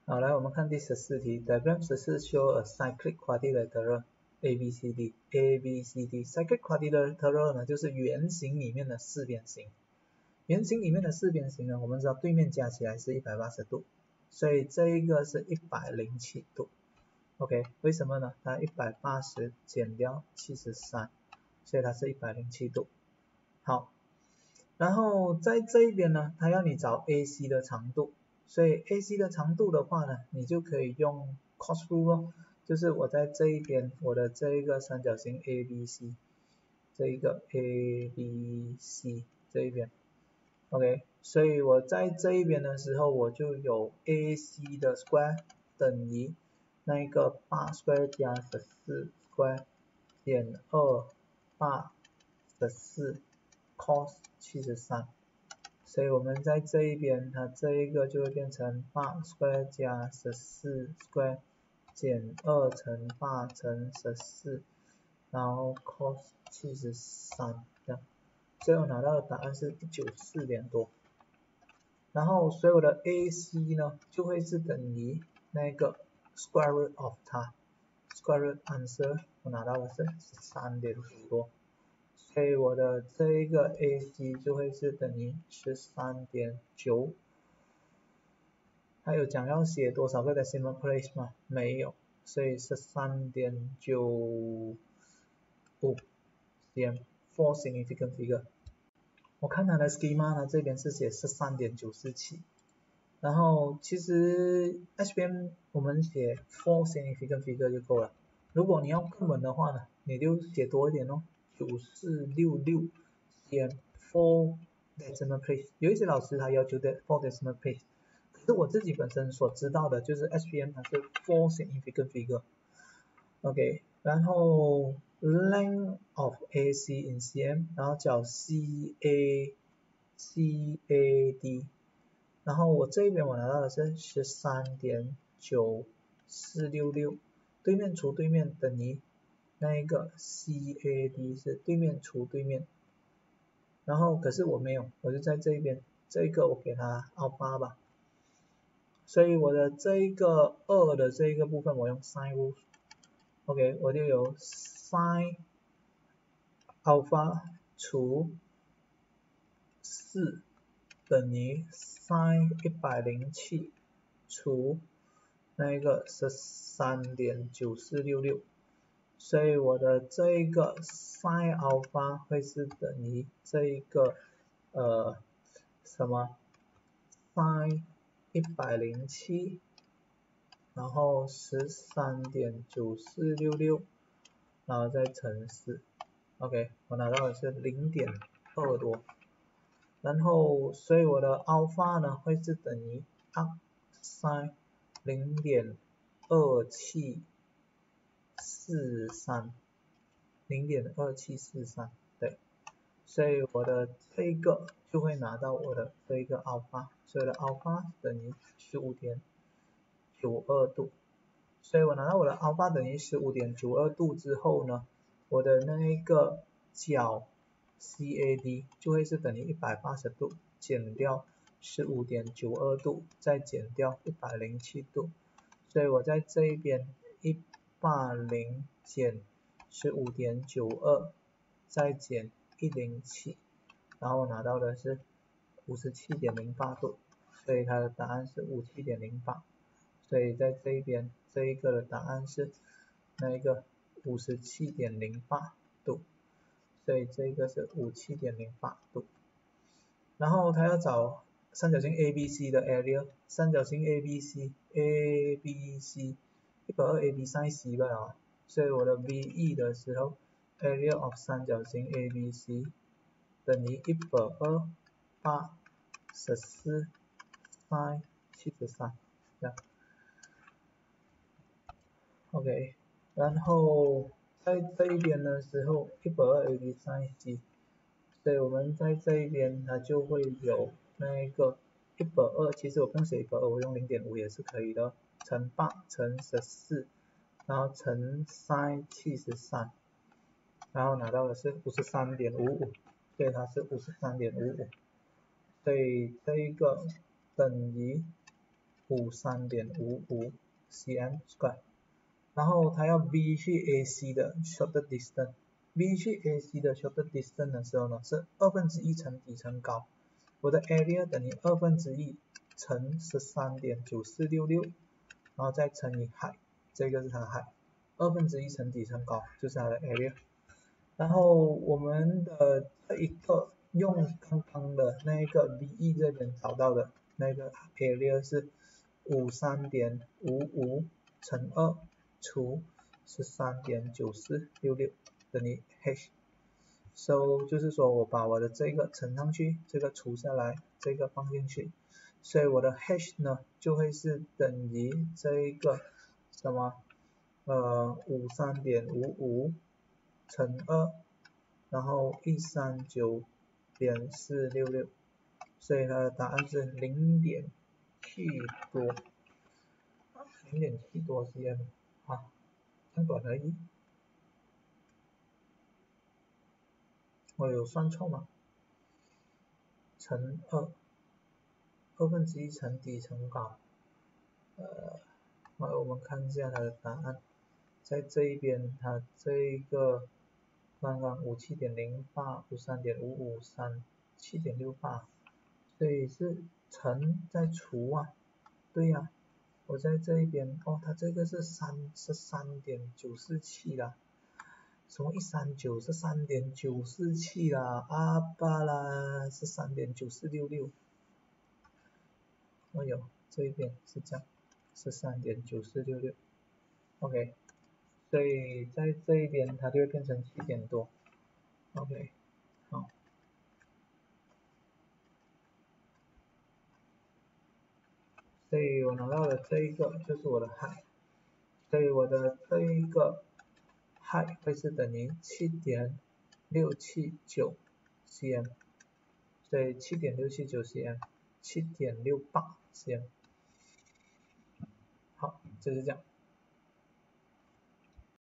好，来我们看第14题。Diagram 14 show a cyclic quadrilateral ABCD。Cyclic quadrilateral 呢，就是圆形里面的四边形。圆形里面的四边形呢，我们知道对面加起来是180度，所以这一个是107度。OK， 为什么呢？它180减掉73，所以它是107度。好，然后在这一边呢，它要你找 AC 的长度。所以 AC 的长度的话呢，你就可以用 cos rule 就是我在这一边，我的这一个三角形 ABC， 这一个 ABC 这一边 ，OK， 所以我在这一边的时候，我就有 AC 的 square 等于那一个8 square 加14 square 减28 14 cos 73。所以我们在这一边，它这一个就会变成8 square 加14 square 减2乘8乘14，然后 cos 73这样，所以我拿到的答案是94点多。然后所有的 AC 呢，就会是等于那个 square root of 它 ，square root answer 我拿到的是13.5多。所以我的这一个 AC 就会是等于13.9。还有讲要写多少个 decimal place 吗？没有，所以13.95点 4 significant figure。我看它的 schema 呢，这边是写13.947，然后其实 HBM 我们写4 significant figure 就够了。如果你要更稳的话呢，你就写多一点哦。9466减4 decimal place， 有一些老师他要求的4 decimal place， 可是我自己本身所知道的就是 SPM 它是4 significant figure。OK， 然后 length of AC in cm， 然后叫 CAD， 然后我这边我拿到的是 13.9466， 对面除对面等于那一个 CAD 是对面除对面，然后可是我没有，我就在这边，这一个我给它 alpha 吧，所以我的这一个2的这一个部分我用 sin rule，OK， 我就有 sin alpha 除4等于 sin 107除那个13.9466。所以我的这一个 sin alpha 会是等于这一个什么 sin 107，然后 13.9466， 然后再乘4。OK， 我拿到的是 0.2多，然后所以我的 alpha 呢会是等于 sin 0.2743， 0.2743， 对，所以我的这个就会拿到我的这一个 alpha， 所以我的 alpha 等于 15.92 度，所以我拿到我的 alpha 等于 15.92 度之后呢，我的那一个角 CAD 就会是等于180度减掉 15.92 度，再减掉107度，所以我在这一边180减 15.92 再减107，然后拿到的是 57.08 度，所以它的答案是 57.08， 所以在这一边这一个的答案是那一个 57.08 度，所以这个是 57.08 度。然后他要找三角形 ABC 的 area， 三角形 ABC 120 AB sin C 吧，所以我的 VE 的时候 area of 三角形 ABC 等于120 8 14 sin 73，这样 OK， 然后在这一边的时候120 AB sin C， 所以我们在这一边它就会有那一个120，其实我不用写120，我用 0.5 也是可以的，乘8乘14，然后乘 sin 73，然后拿到的是 53.55， 所以它是 53.55， 所以这一个等于 53.55 cm square， 然后它要 B 去 AC 的 shorter distance，B 去 AC 的 shorter distance 的时候呢是1/2乘底乘高，我的 area 等于1/2乘13.9466， 然后再乘以 height， 这个是它的 height，1/2乘底乘高就是它的 area。然后我们的这一个用刚刚的那一个 BE 这边找到的那个 area 是53.55乘2除13.9466等于 h。So 就是说我把我的这个乘上去，这个除下来，这个放进去，所以我的 h 呢就会是等于这一个什么53.55乘2，然后139.466，所以它的答案是0.7多，0.7多 cm 啊，这样短而已。我有算错吗？乘2，1/2乘底乘高，我们看一下它的答案，在这一边它这一个刚刚57.08 53.55 37.68，所以是乘再除啊，对呀，我在这一边它这个是3.947啦，什么139是3.947啦，阿巴啦是3.9466，哎呦，这一边是这样，是3.9466 ，OK， 所以在这一边它就会变成7点多 ，OK， 好，所以我拿到的这一个就是我的 height， 所以我的这一个 height 会是等于 7.679 cm， 所以 7.679 cm， 7.68 cm， 好，就是这样。